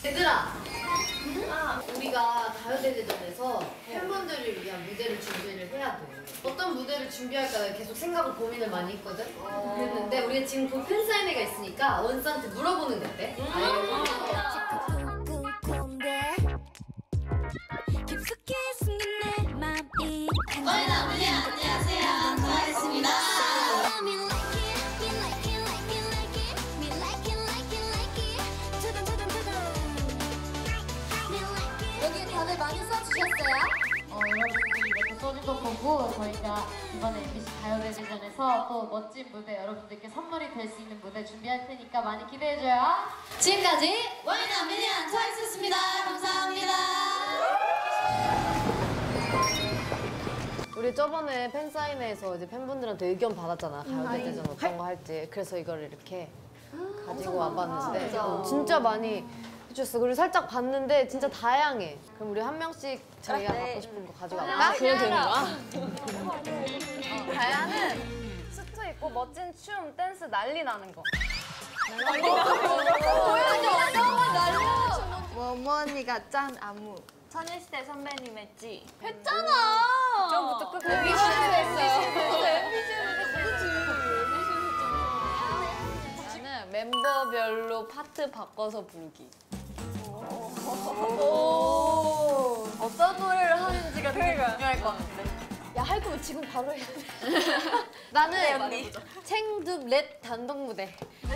얘들아! 우리가 가요대제전에서 팬분들을 위한 무대를 준비를 해야 돼. 어떤 무대를 준비할까 계속 생각을 고민을 많이 했거든? 그랬는데 우리가 지금 곧 팬사인회가 있으니까 원스한테 물어보는 게 어때? 저희는 안녕하세요. 반갑습니다. 여기 다들 많이 써주셨어요? 여러분들이 이렇게 써준 거 보고 저희가 이번에 MBC 가요대제전에서 또 멋진 무대, 여러분들께 선물이 될 수 있는 무대 준비할 테니까 많이 기대해줘요. 지금까지 와이드 미니언 트와이스였습니다. 감사합니다. 우리 저번에 팬사인회에서 이제 팬분들한테 의견 받았잖아. 가요대제전 어떤 거 할지. 그래서 이걸 이렇게 가지고 와봤는데 진짜 많이 해줬어. 그리고 살짝 봤는데 진짜 다양해. 그럼 우리 한 명씩 저희가 갖고 싶은 거 가지고 갈까? 그냥 되는 거야? 다야는 수트 입고 멋진 춤, 댄스 난리 나는 거. 모모 언니가 짠 안무. 천일시대 선배님의 찌. 했잖아! 처음부터 끝까지. MBC에서 했어요. 저는 멤버별로 파트 바꿔서 부르기. 어떤 노래를 하는지가 되게 중요할 것 같은데. 야, 할 거면 지금 바로 해야 돼. 나는 챙두 렛 단독 무대.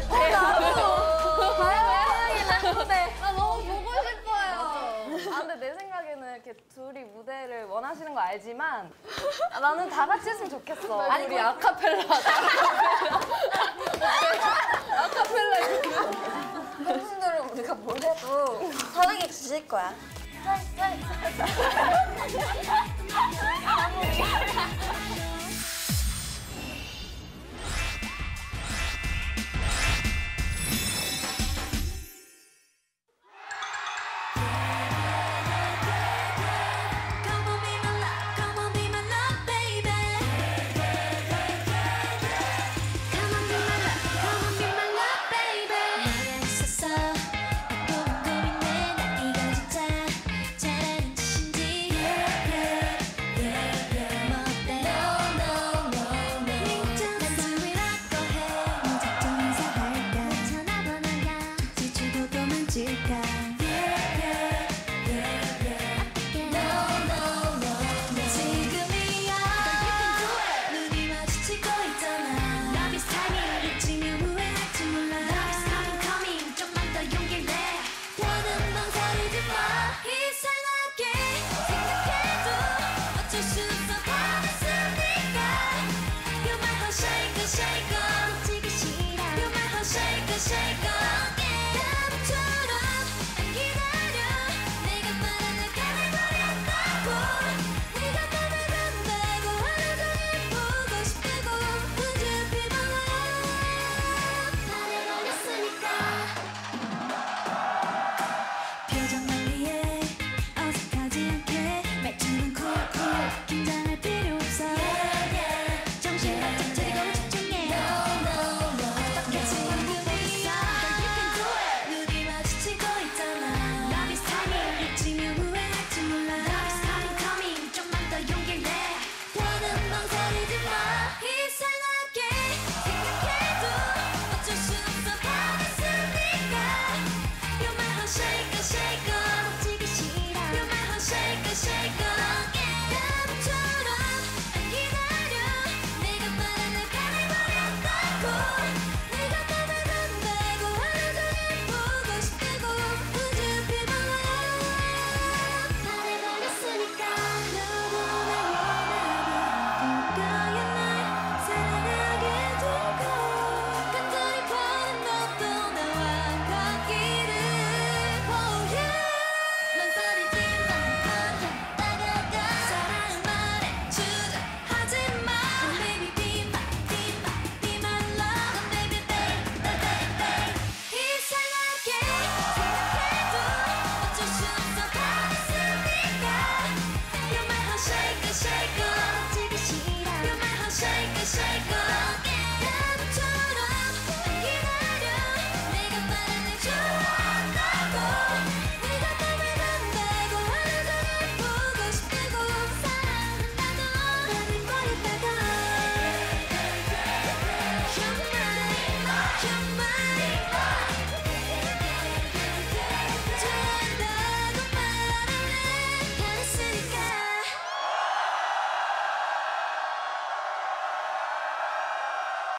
다양한 무대. 나 너무 보고 싶어요. 아 근데 내 생각에는 이렇게 둘이 무대를 원하시는 거 알지만 나는 다 같이 했으면 좋겠어. 아니 우리 아카펠라 하자. 아카펠라 이거. 팬분들은 우리가 뭘 해도 사랑해 주실 거야. 표정